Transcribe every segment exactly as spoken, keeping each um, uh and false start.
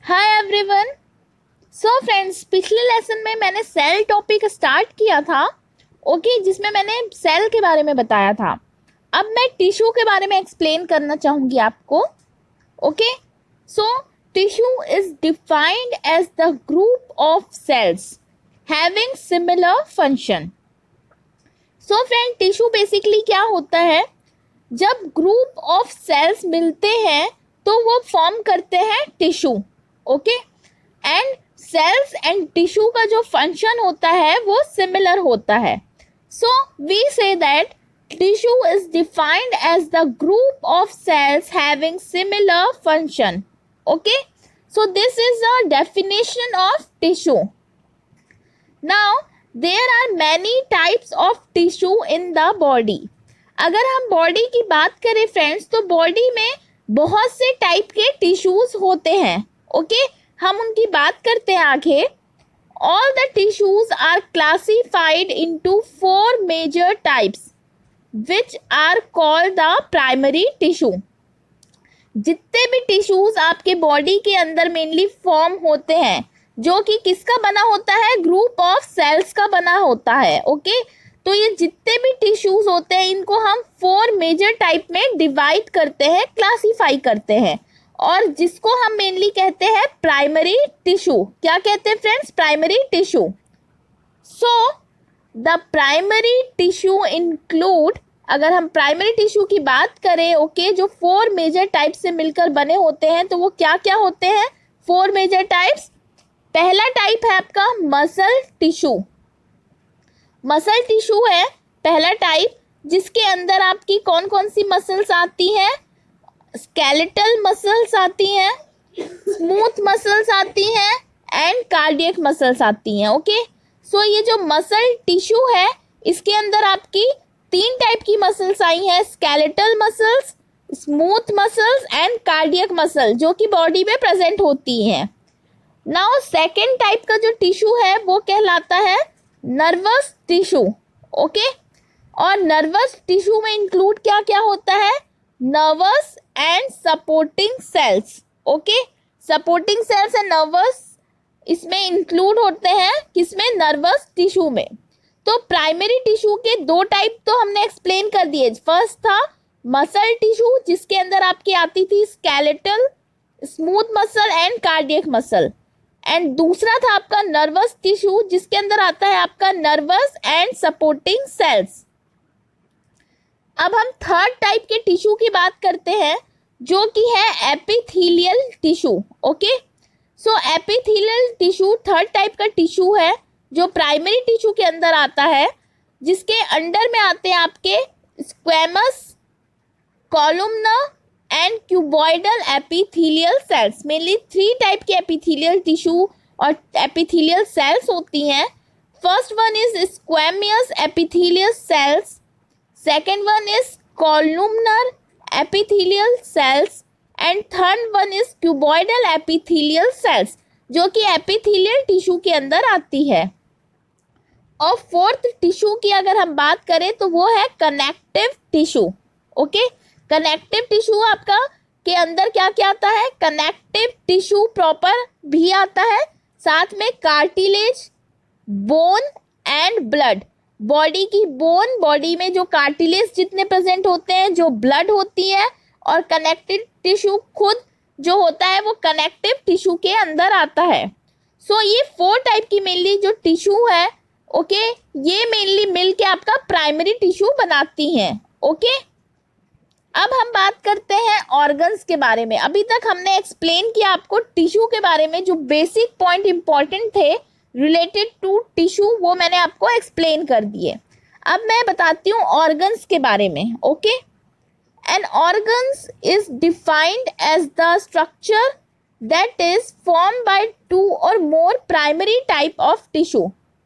हाय everyone. So friends, पिछले lesson में मैंने सेल टॉपिक स्टार्ट किया था, ओके okay, जिसमें मैंने सेल के बारे में बताया था। अब मैं टिश्यू के बारे में एक्सप्लेन करना चाहूँगी आपको। Okay, so tissue is defined as the group of cells having similar function. So friend, tissue basically क्या होता है, जब ग्रुप ऑफ सेल्स मिलते हैं तो वो फॉर्म करते हैं tissue. Okay, and cells and tissue का जो फंक्शन होता है वो सिमिलर होता है। So we say that tissue is defined as the group of cells having similar function. Okay, so this is a definition of tissue. Now there are many types of tissue in the body. अगर हम body की बात करें friends, तो body में बहुत से type के टिश्यूज होते हैं। Okay okay? हम उनकी बात करते हैं आगे। All the tissues are classified into four major types which are called the primary tissue. जितने भी टिश्यूज आपके बॉडी के अंदर मेनली फॉर्म होते हैं, जो कि किसका बना होता है, ग्रुप ऑफ सेल्स का बना होता है। Okay okay? तो ये जितने भी टिश्यूज होते हैं इनको हम फोर मेजर टाइप में डिवाइड करते हैं, क्लासिफाई करते हैं, और जिसको हम मेनली कहते हैं प्राइमरी टिश्यू। क्या कहते हैं friends? Primary tissue. So the primary tissue include, अगर हम प्राइमरी टिश्यू की बात करें, ओके okay, जो फोर मेजर टाइप से मिलकर बने होते हैं, तो वो क्या क्या होते हैं, फोर मेजर टाइप्स। पहला टाइप है आपका मसल टिश्यू। मसल टिश्यू है पहला टाइप, जिसके अंदर आपकी कौन कौन सी मसल्स आती हैं, स्केलेटल मसल्स आती हैं, स्मूथ मसल्स आती हैं, एंड कार्डियक मसल्स आती हैं। ओके, सो ये जो मसल टिश्यू है इसके अंदर आपकी तीन टाइप की मसल्स आई हैं, skeletal muscles, smooth muscles and cardiac muscle, जो कि बॉडी में प्रेजेंट होती हैं। नाउ सेकेंड टाइप का जो टिश्यू है वो कहलाता है नर्वस टिश्यू। ओके, और नर्वस टिश्यू में इंक्लूड क्या क्या होता है, nervous and supporting cells. Okay, supporting cells and nervous इसमें इंक्लूड होते हैं, किसमें, नर्वस टिश्यू में। तो प्राइमरी टिश्यू के दो टाइप तो हमने एक्सप्लेन कर दिए। फर्स्ट था मसल टिश्यू, जिसके अंदर आपकी आती थी skeletal, smooth muscle and cardiac muscle, and दूसरा था आपका नर्वस टिश्यू, जिसके अंदर आता है आपका नर्वस एंड सपोर्टिंग सेल्स। अब हम थर्ड टाइप के टिश्यू की बात करते हैं, जो कि है epithelial tissue. Okay, so epithelial tissue third type का टिश्यू है जो प्राइमरी टिश्यू के अंदर आता है, जिसके अंडर में आते हैं आपके squamous, columnar and cuboidal epithelial cells. Mainly three type के एपिथेलियल टिश्यू और एपिथेलियल सेल्स होती हैं। First one is squamous epithelial cells, second one is columnar epithelial cells and third one is cuboidal epithelial cells, जो कि epithelial tissue के अंदर आती है। और फोर्थ टिश्यू की अगर हम बात करें तो वो है connective tissue. Okay, connective tissue आपका के अंदर क्या क्या आता है, कनेक्टिव टिश्यू प्रॉपर भी आता है, साथ में cartilage, bone and blood. Body की बोन, बॉडी में जो कार्टिलेज जितने प्रेजेंट होते हैं, जो ब्लड होती है, और कनेक्टिव टिश्यू खुद जो होता है वो कनेक्टिव टिश्यू के अंदर आता है। सो so, ये फोर टाइप की मेनली जो टिश्यू है, ओके okay, ये मेनली मिल के आपका प्राइमरी टिश्यू बनाती हैं। Okay okay? अब हम बात करते हैं ऑर्गन्स के बारे में। अभी तक हमने एक्सप्लेन किया आपको टिश्यू के बारे में, जो बेसिक पॉइंट इंपॉर्टेंट थे रिलेटेड टू टिश्यू, वो मैंने आपको एक्सप्लेन कर दिए। अब मैं बताती हूँ ऑर्गन्स के बारे में। Okay, an organs is defined as the structure that is form by two or more primary type of tissue.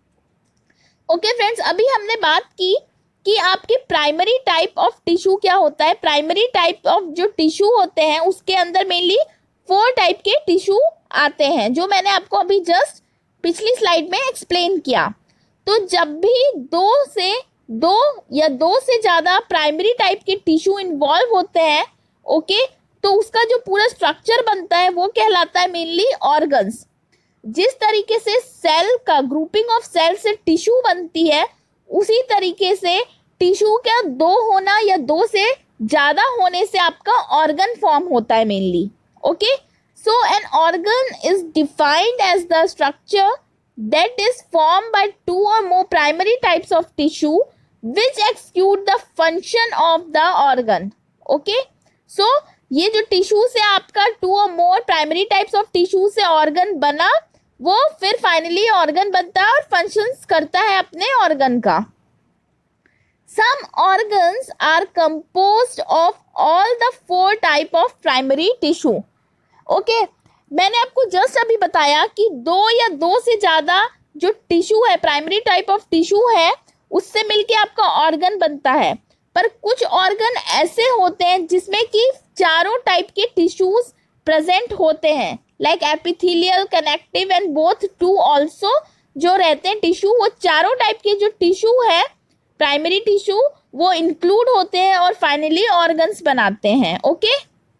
Okay friends, अभी हमने बात की कि आपके प्राइमरी टाइप ऑफ टिश्यू क्या होता है। प्राइमरी टाइप ऑफ जो टिश्यू होते हैं उसके अंदर मेनली फोर टाइप के टिश्यू आते हैं, जो मैंने आपको अभी जस्ट पिछली स्लाइड में एक्सप्लेन किया। तो जब भी दो से दो या दो से ज़्यादा प्राइमरी टाइप के टिश्यू इन्वॉल्व होते हैं, ओके, तो तो उसका जो पूरा स्ट्रक्चर बनता है वो कहलाता है मेनली ऑर्गन्स। जिस तरीके से सेल का ग्रुपिंग ऑफ सेल से टिश्यू बनती है, उसी तरीके से टिश्यू का दो होना या दो से ज्यादा होने से आपका ऑर्गन फॉर्म होता है mainly. Okay, so an organ is defined as the structure that is form by two or more primary types of tissue which execute the function of the organ. Okay, so ये जो tissue से आपका two or more primary types of tissue से organ बना, वो फिर finally organ बनता है और फंक्शंस करता है अपने ऑर्गन का। Some organs are composed of all the four type of primary tissue. Okay, मैंने आपको जस्ट अभी बताया कि दो या दो से ज्यादा जो टिश्यू है, प्राइमरी टाइप ऑफ टिश्यू है, उससे मिलके आपका ऑर्गन बनता है। पर कुछ ऑर्गन ऐसे होते हैं जिसमें कि चारों टाइप के टिश्यूज प्रेजेंट होते हैं, like epithelial, connective and both to also जो रहते हैं टिश्यू, वो चारों टाइप के जो टिश्यू है प्राइमरी टिश्यू वो इंक्लूड होते हैं और फाइनली ऑर्गन्स बनाते हैं। Okay,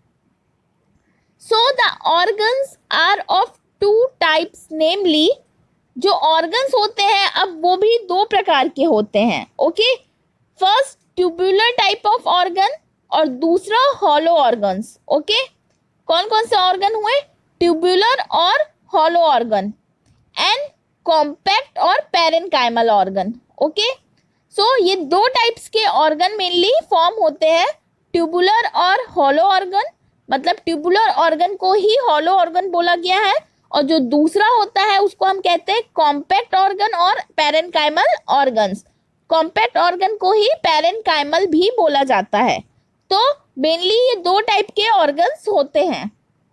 so the organs are of two types, namely जो ऑर्गन्स होते हैं अब वो भी दो प्रकार के होते हैं। Okay, first tubular type of organ और दूसरा हॉलो ऑर्गन्स। ओके, कौन कौन से ऑर्गन हुए? ट्यूबुलर और हॉलो ऑर्गन, एंड कॉम्पैक्ट और parenchymal organ. Okay, so so, ये दो टाइप्स के ऑर्गन मेनली फॉर्म होते हैं, ट्यूबुलर और हॉलो ऑर्गन। मतलब ट्यूबुलर ऑर्गन को ही हॉलो ऑर्गन बोला गया है, और जो दूसरा होता है उसको हम कहते हैं कॉम्पैक्ट ऑर्गन और पैरेन्काइमल ऑर्गन्स। कॉम्पैक्ट ऑर्गन को ही पैरेन्काइमल भी बोला जाता है। तो मेनली ये दो टाइप के ऑर्गन्स होते हैं।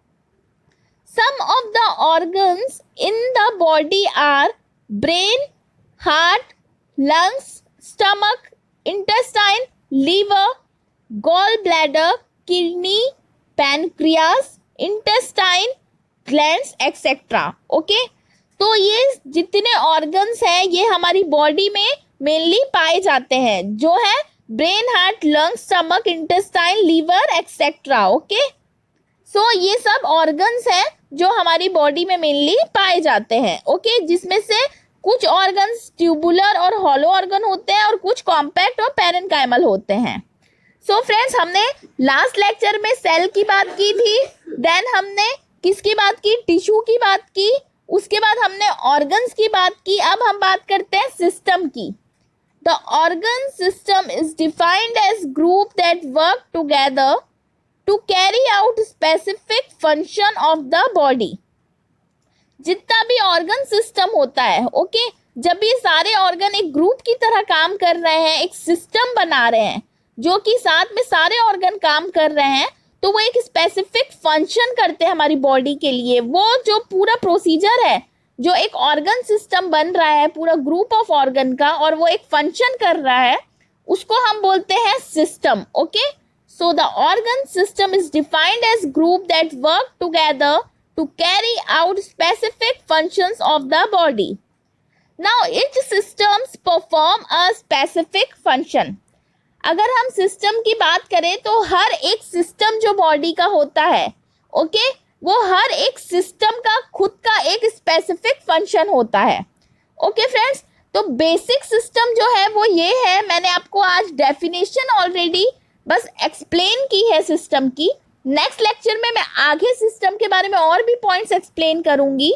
Some of the organs in the body are brain, heart, lungs, stomach, intestine, liver, gallbladder, kidney, pancreas, intestine, glands, et cetera. Okay, तो ये जितने ऑर्गन्स हैं ये हमारी बॉडी में मेनली पाए जाते हैं, जो है brain, heart, lungs, stomach, intestine, liver et cetera. Okay, so ये सब ऑर्गन्स हैं जो हमारी बॉडी में मेनली पाए जाते हैं। ओके, जिसमें से कुछ ऑर्गन्स ट्यूबुलर और हॉलो ऑर्गन होते हैं और कुछ कॉम्पैक्ट और पैरेन्काइमल होते हैं। सो फ्रेंड्स, हमने लास्ट लेक्चर में सेल की बात की थी, देन हमने किसकी बात की? टिश्यू की बात की, उसके बाद हमने ऑर्गन्स की बात की। अब हम बात करते हैं सिस्टम की। The organ system is defined as group that work together to carry out specific function of the body. जितना भी ऑर्गन सिस्टम होता है, ओके, जब ये सारे ऑर्गन एक ग्रुप की तरह काम कर रहे हैं, एक सिस्टम बना रहे हैं जो कि साथ में सारे ऑर्गन काम कर रहे हैं, तो वो एक स्पेसिफिक फंक्शन करते हैं हमारी बॉडी के लिए। वो जो पूरा प्रोसीजर है, जो एक ऑर्गन सिस्टम बन रहा है पूरा ग्रुप ऑफ ऑर्गन का, और वो एक फंक्शन कर रहा है, उसको हम बोलते हैं system. Okay, so the organ system is defined as group that work together to carry out specific functions of the body. Now each systems perform a specific function. अगर हम सिस्टम की बात करें तो हर एक सिस्टम जो बॉडी का होता है, ओके, वो हर एक सिस्टम का खुद का एक स्पेसिफिक फंक्शन होता है। ओके फ्रेंड्स, तो बेसिक सिस्टम जो है वो ये है, मैंने आपको आज डेफिनेशन ऑलरेडी बस एक्सप्लेन की है सिस्टम की। नेक्स्ट लेक्चर में मैं आगे सिस्टम के बारे में और भी पॉइंट्स एक्सप्लेन करूंगी।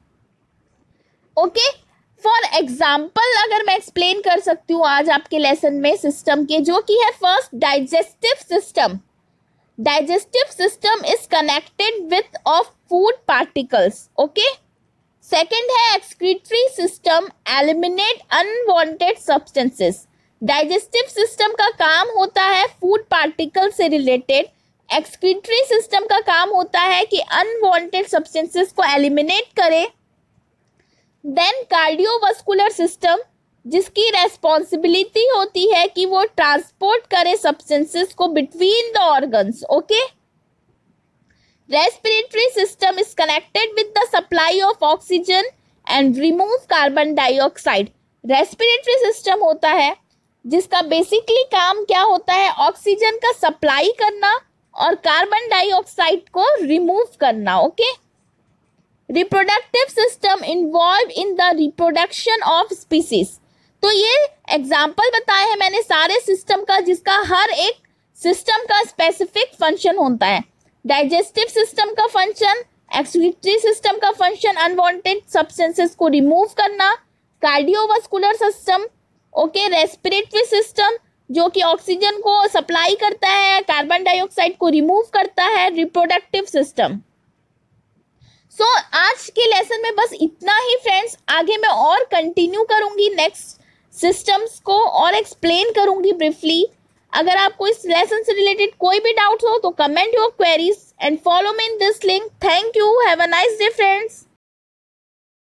ओके, फॉर एग्जाम्पल अगर मैं एक्सप्लेन कर सकती हूँ आज आपके लेसन में सिस्टम के, जो कि है first digestive system. Digestive system is connected with of food particles. Okay, second है excretory system, eliminate unwanted substances. Digestive system का काम होता है फूड पार्टिकल से रिलेटेड, एक्सक्रीटरी सिस्टम का काम होता है कि अनवांटेड सब्सटेंसेस को एलिमिनेट करे। देन कार्डियोवास्कुलर सिस्टम, जिसकी रेस्पॉन्सिबिलिटी होती है कि वो ट्रांसपोर्ट करे सब्सटेंसेस को between the organs. Okay, respiratory system is connected with the supply of oxygen and remove carbon dioxide. Respiratory system होता है जिसका बेसिकली काम क्या होता है? ऑक्सीजन का सप्लाई करना और कार्बन डाइऑक्साइड को रिमूव करना। Okay, reproductive system involve in the reproduction of species. तो ये एग्जाम्पल बताए हैं मैंने सारे सिस्टम का, जिसका हर एक सिस्टम का स्पेसिफिक फंक्शन होता है। डाइजेस्टिव सिस्टम का फंक्शन, एक्सक्रीटरी सिस्टम का फंक्शन अनवांटेड सब्सटेंसेस को रिमूव करना, cardiovascular system, okay, respiratory system जो कि ऑक्सीजन को सप्लाई करता है, कार्बन डाइऑक्साइड को रिमूव करता है, रिप्रोडक्टिव सिस्टम। सो so, आज के लेसन में बस इतना ही फ्रेंड्स। आगे मैं और कंटिन्यू करूंगी नेक्स्ट सिस्टम्स को और एक्सप्लेन करूंगी ब्रीफली। अगर आपको इस लेसन से रिलेटेड कोई भी डाउट हो तो comment your queries and follow me in this link. Thank you, have a nice day friends.